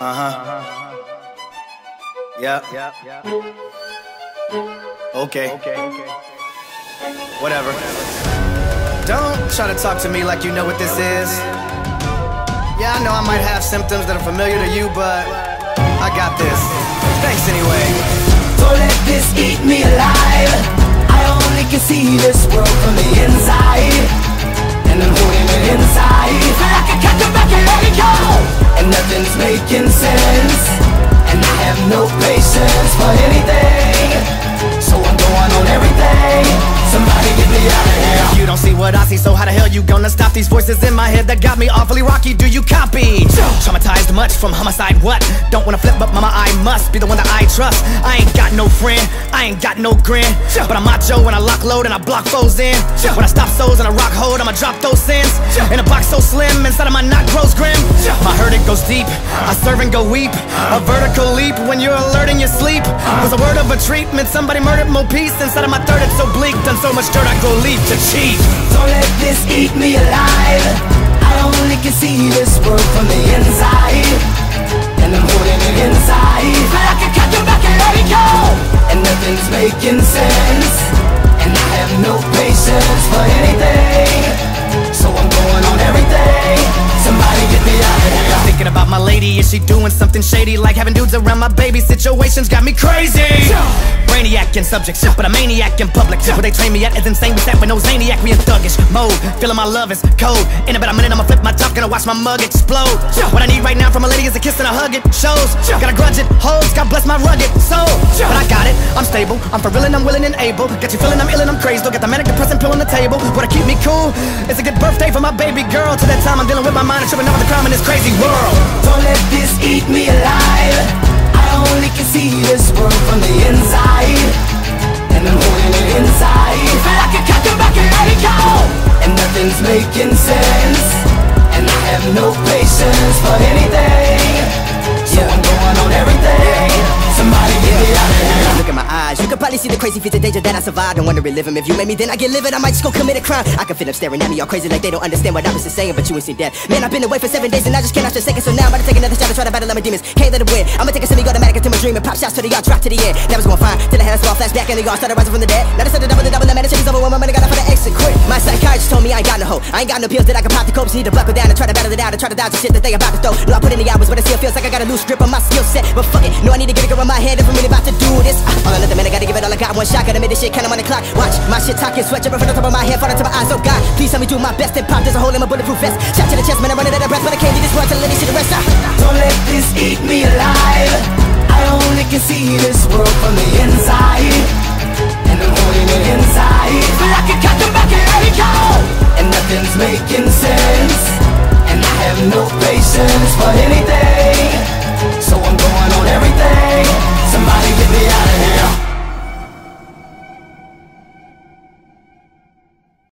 Yeah. Okay. Whatever. Don't try to talk to me like you know what this is. Yeah, I know I might have symptoms that are familiar to you, but I got this. Thanks anyway. Don't let this eat me alive. I only can see this world from the inside, and I'm holding it inside. Feel like I can't come back and let it go, and nothing's making sense, and I have no patience for anything, so I'm going on everything. Somebody get me out of here. You don't see what I see, so how the hell you gonna stop these voices in my head that got me awfully rocky? Do you copy? Traumatized much from homicide, what? Don't wanna flip, but mama, I must be the one that I trust. I ain't got no friend, I ain't got no grin, but I'm macho when I lock load and I block foes in. When I stop souls and I rock hold, I'ma drop those sins in a box so slim, inside of my knot grows grim. My hurt, it goes deep, I serve and go weep. A vertical leap when you're alert in your sleep was a word of a treatment. Somebody murdered more peace inside of my third, it's so bleak. Done so much dirt, I go leap to cheat. Don't let this eat me alive. I only can see this world from the inside, and I'm holding it inside. Feel like I can't come back and let it go, and nothing's making sense, and I have no patience for anything, so I'm going on everything. Somebody get me out of here. Thinking about my lady, is she doing something shady? Like having dudes around my baby, situations got me crazy. Brainiac in subject, but a maniac in public. What they train me at is insane, we set for no zaniac. We in thuggish mode, feeling my love is cold. In about a minute I'ma flip my top, gonna watch my mug explode. What I need right now from a lady is a kiss and a hug, it shows. Gotta grudge it, holds, God bless my rugged soul. But I got it, I'm stable, I'm for real and I'm willing and able. Got you feeling I'm ill and I'm crazy, don't get the manic depressant pill on the table. What'll keep me cool, it's a good birthday for my baby girl. Till that time I'm dealing with my mind and tripping over the crime in this crazy world. Don't let this eat me alive. I only can see this world from the inside, and I'm holding it inside. Feel like I can't come back and let it go, and nothing's making sense, and I have no patience for anything, so I'm going on everything. Somebody get me out of here. Look at my eyes, you can probably see the crazy feats of danger that I survived. Don't wanna relive them. If you made me, then I get livid. I might just go commit a crime. I can feel them staring at me all crazy like they don't understand what I was just saying, but you ain't see that. Man, I've been away for 7 days and I just cannot just take it. So now I'm about to take another shot to try to battle my demons. Can't let it win. I'ma take a semi-automatic into my dream and pop shots to the yard, drop to the end. That was going fine till I had a small flashback and the yard started rising from the dead. Now they said the double, the man, the shit is over when my money got up for the exit. Quit. My psychiatrist told me I ain't got no hope. I ain't got no pills that I can pop the copes. Need to buckle down and try to battle it out and try to dodge the shit that they about to throw. No, I put in the hours, but it still feels like I got a loose grip on my skill set. But fuck it, no, I need to get it around my head if I'm really about to do this. All or nothing, man, I gotta give it all I got. One shot, gotta make this shit count, I'm on the clock. Watch my shit talking, sweat dripping from the top of my head, falling to my eyes. Oh God, please tell me do my best and pop. There's a hole in my bulletproof vest. Shot to the chest, man, I'm running out of breath, but I can't do this world till I let me see the rest. Don't let this eat me alive. I only can see this world from the inside, and I'm holding it inside. Feel like I can't come back and let it go, and nothing's making sense, and I have no patience for anything, so I'm going on everything.